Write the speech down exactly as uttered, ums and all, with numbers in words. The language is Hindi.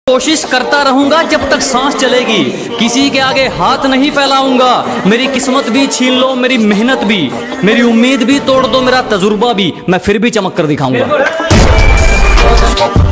कोशिश करता रहूंगा जब तक सांस चलेगी, किसी के आगे हाथ नहीं फैलाऊंगा। मेरी किस्मत भी छीन लो, मेरी मेहनत भी, मेरी उम्मीद भी तोड़ दो, मेरा तजुर्बा भी, मैं फिर भी चमक कर दिखाऊंगा।